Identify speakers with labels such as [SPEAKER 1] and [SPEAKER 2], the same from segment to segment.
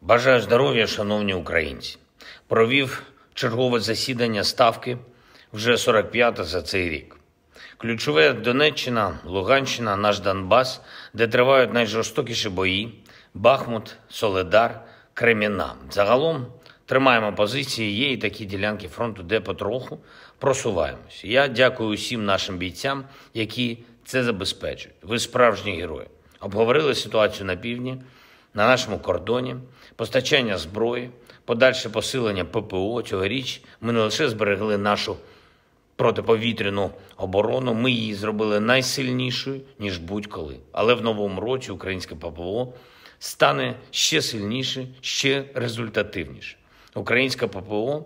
[SPEAKER 1] Бажаю здоров'я, шановні українці. Провів чергове засідання Ставки, вже 45-те за цей рік. Ключове – Донеччина, Луганщина, наш Донбас, де тривають найжорстокіші бої, Бахмут, Солидар, Кремінна. Загалом тримаємо позиції, є і такі ділянки фронту, де потроху просуваємось. Я дякую усім нашим бійцям, які це забезпечують. Ви справжні герої. Обговорили ситуацію на півдні, на нашому кордоні, постачання зброї, подальше посилення ППО. Цьогоріч ми не лише зберегли нашу протиповітряну оборону, ми її зробили найсильнішою, ніж будь-коли. Але в новому році українське ППО стане ще сильніше, ще результативніше. Українське ППО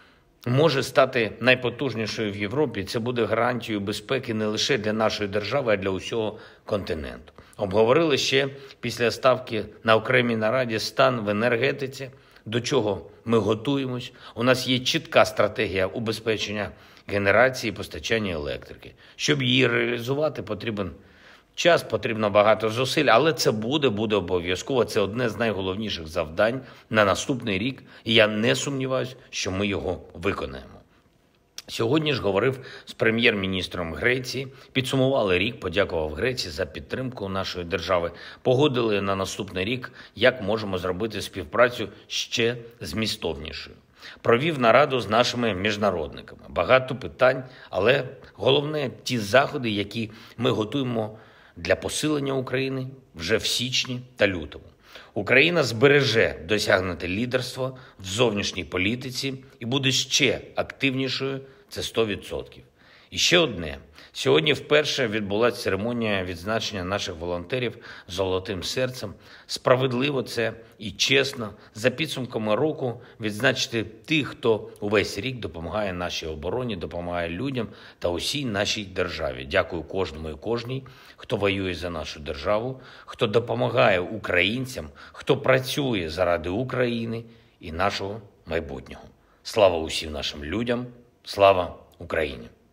[SPEAKER 1] може стати найпотужнішою в Європі. Це буде гарантією безпеки не лише для нашої держави, а для усього континенту. Обговорили ще після Ставки на окремій нараді стан в енергетиці, до чого ми готуємось. У нас є чітка стратегія убезпечення генерації і постачання електрики. Щоб її реалізувати, потрібен час, потрібно багато зусиль, але це буде обов'язково. Це одне з найголовніших завдань на наступний рік, і я не сумніваюся, що ми його виконаємо. Сьогодні ж говорив з прем'єр-міністром Греції, підсумували рік, подякував Греції за підтримку нашої держави, погодили на наступний рік, як можемо зробити співпрацю ще змістовнішою. Провів нараду з нашими міжнародниками. Багато питань, але головне – ті заходи, які ми готуємо для посилення України вже в січні та лютому. Україна збереже досягнуте лідерство в зовнішній політиці і буде ще активнішою, це 100%. І ще одне. Сьогодні вперше відбулася церемонія відзначення наших волонтерів золотим серцем. Справедливо це і чесно. За підсумками року відзначити тих, хто увесь рік допомагає нашій обороні, допомагає людям та усій нашій державі. Дякую кожному і кожній, хто воює за нашу державу, хто допомагає українцям, хто працює заради України і нашого майбутнього. Слава усім нашим людям, слава Україні!